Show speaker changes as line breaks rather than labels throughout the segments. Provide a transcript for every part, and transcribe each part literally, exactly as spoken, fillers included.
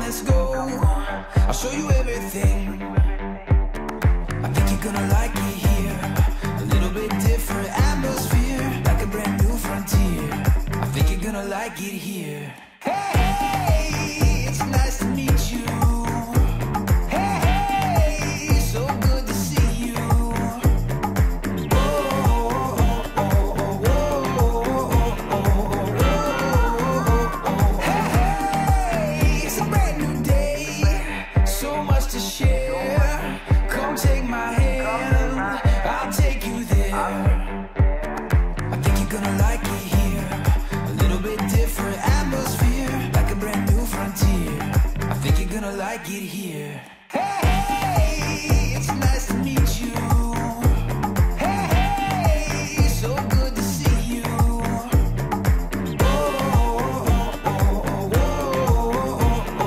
let's go. I'll show you everything. I think you're gonna like it here. A little bit different atmosphere, like a brand new frontier. I think you're gonna like it here. Hey, hey, it's nice to meet you. Hey, hey, so good to see you. Oh, oh, oh, oh, oh, oh, oh. Hey, hey, it's a brand new day, so much to share. Come take my hand, I'll take you there. I think you're gonna like it here. A little bit different atmosphere, like a brand new frontier. I think you're gonna like it here. Hey, hey, it's nice to meet you. Hey, hey, so good to see you. Oh, oh, oh, oh, oh,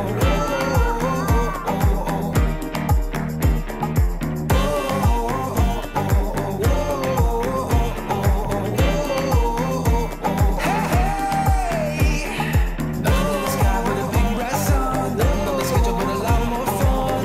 oh, oh, oh.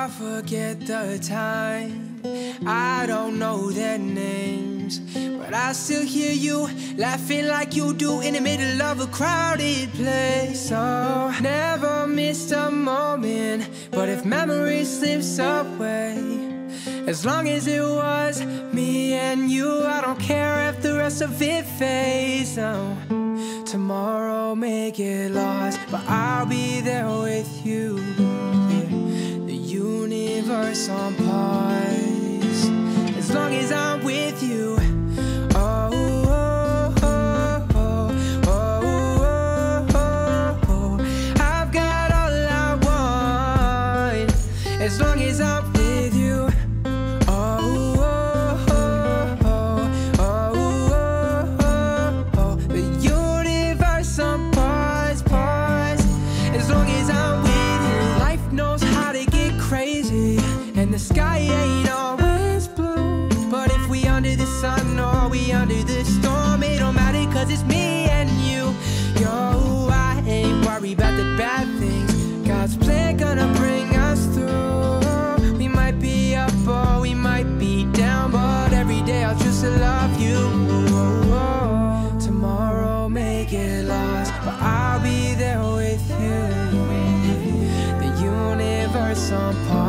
I forget the time. I don't know their names, but I still hear you laughing like you do in the middle of a crowded place. So never missed a moment, but if memory slips away, as long as it was me and you, I don't care if the rest of it fades. No, tomorrow may get lost, but I'll be there with you. Yeah. The universe on pause, as long as I'm with you. Oh, oh, oh, oh, oh, oh, oh. I've got all I want, as long as I'm with you. And the sky ain't always blue, but if we under the sun or we under the storm, it don't matter, cause it's me and you. Yo, I ain't worried about the bad things, God's plan gonna bring us through. We might be up or we might be down, but every day I'll choose to love you. Tomorrow may get lost, but I'll be there with you. The universe on pause,